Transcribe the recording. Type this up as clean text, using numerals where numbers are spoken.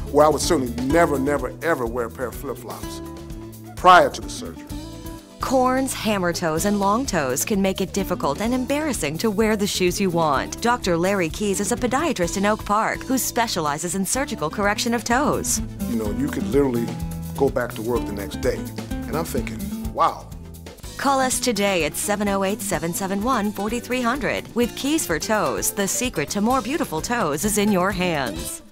where I would certainly never, never, ever wear a pair of flip-flops prior to the surgery. Corns, hammer toes, and long toes can make it difficult and embarrassing to wear the shoes you want. Dr. Larry Keys is a podiatrist in Oak Park who specializes in surgical correction of toes. You know, you could literally go back to work the next day. And I'm thinking, wow. Call us today at 708-771-4300. With Keys for Toes, the secret to more beautiful toes is in your hands.